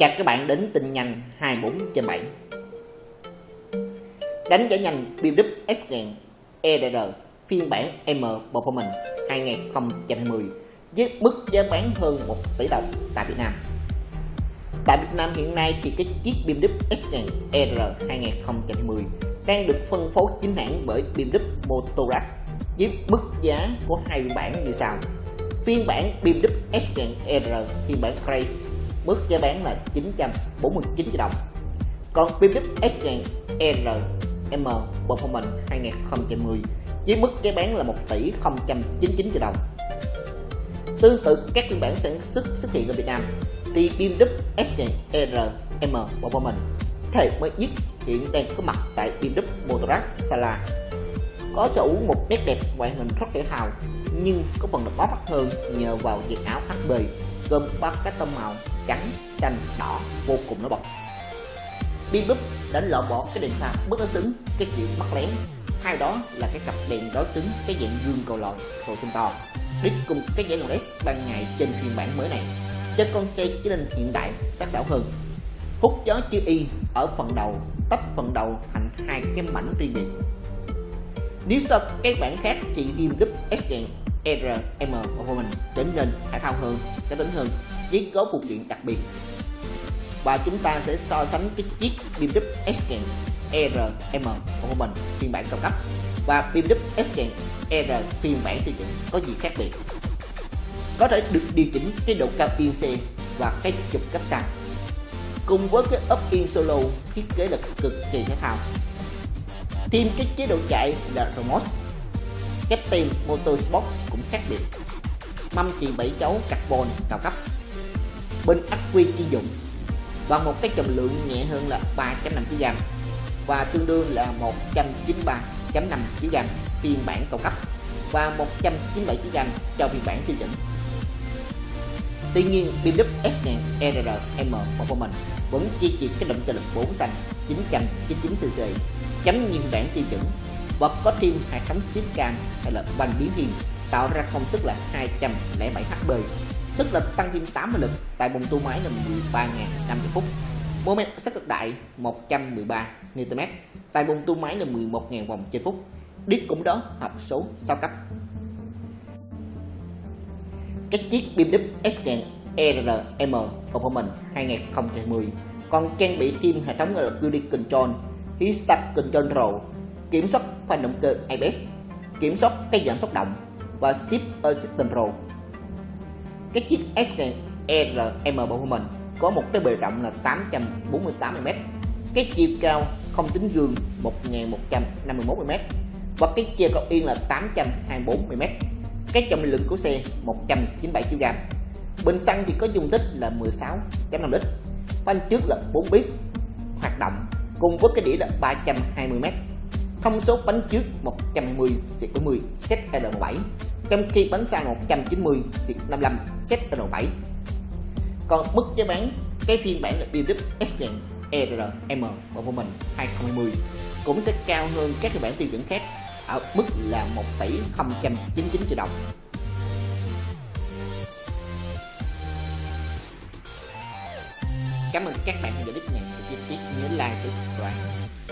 Chào các bạn đến tin nhanh 24/7. Đánh giá nhanh BMW S1000 ERR phiên bản M Performance 2020 với mức giá bán hơn 1 tỷ đồng tại Việt Nam. Tại Việt Nam hiện nay thì cái chiếc BMW S1000 ERR 2020 đang được phân phối chính hãng bởi BMW Motorrad với mức giá của hai phiên bản như sau. Phiên bản BMW S1000 ERR phiên bản Race mức giá bán là 949 triệu đồng. Còn BMW S1000 ERR M Performance 2020 với mức giá bán là 1 tỷ 099 triệu đồng. Tương tự các phiên bản sản xuất hiện ở Việt Nam thì BMW S1000 ERR M Performance thế mới nhất hiện đang có mặt tại BMW Motorrad Sala. Có sở hữu một nét đẹp ngoại hình rất thể thao nhưng có phần độc đáo hơn nhờ vào dàn áo HB gồm 3 các tông màu trắng, xanh, đỏ vô cùng nổi bật. BMW đã loại bỏ cái đèn pha bất đối xứng, cái kiểu mắt lén, thay đó là cái cặp đèn đối xứng cái dạng gương cầu lòi rồi xinh to, đi cùng cái dãy đèn LED ban ngày trên phiên bản mới này, cho con xe trở nên hiện đại, sắc sảo hơn. Hút gió chữ Y ở phần đầu, tách phần đầu thành hai cái mảnh riêng biệt. Nếu so các bản khác thì BMW S1000 ERR M Performance trở nên thể thao hơn, cá tính hơn, với có phụ kiện đặc biệt. Và chúng ta sẽ so sánh cái chiếc BMW S1000 ERR M Performance phiên bản cao cấp và BMW S1000 ERR phiên bản tiêu chuẩn có gì khác biệt. Có thể được điều chỉnh cái độ cao yên xe và cái trục cấp xa, cùng với cái ốp yên solo thiết kế là cực kỳ thể thao. Thêm cái chế độ chạy là remote. Cái tem Motorsport cũng khác biệt. Mâm chuyền 7 chấu carbon cao cấp, bên ắc quy chuyên dụng và một cái trọng lượng nhẹ hơn là 3.5 kg và tương đương là 193.5 kg phiên bản cao cấp và 197 kg cho phiên bản tiêu chuẩn. Tuy nhiên, BMW S1000 ERR M Performance vẫn duy trì cái động cơ lực 4 xanh 999cc chấm như phiên bản tiêu chuẩn và có thêm hệ thống xếp cam hay là van biến thiên tạo ra công suất là 207 HP, tức là tăng thêm 80 lực tại vòng tua máy là 13.500 phút. Mô men sát cực đại 113 Nm tại vòng tua máy là 11.000 vòng trên phút. Điếc cũng đó hộp số 6 cấp. Cái chiếc BMW S1000 ERR M Performance 2020 còn trang bị thêm hệ thống Cruise Control, Hill Start Control, kiểm soát phanh động cơ ABS, kiểm soát cái giảm xóc động và Shift Assistant Pro. Cái chiếc S1000 ERR M Performance có một cái bề rộng là 848 mm, cái chiều cao không tính gương 1151 mm và cái chiều cao yên là 824 mm. Cái trọng lượng của xe 197 kg. Bình xăng thì có dung tích là 16.5 lít. Phanh trước là 4 pist hoạt động cùng với cái đĩa là 320 m. Thông số bánh trước 120/70 ZR7, trong khi bánh sau 190/55 ZR7. Còn mức giá bán cái phiên bản là BMW S1000 ERR M Performance 2020 cũng sẽ cao hơn các phiên bản tiêu chuẩn khác ở mức là 1 tỷ 099 triệu đồng. Cảm ơn các bạn đã theo dõi clip này. Nhớ like và subscribe.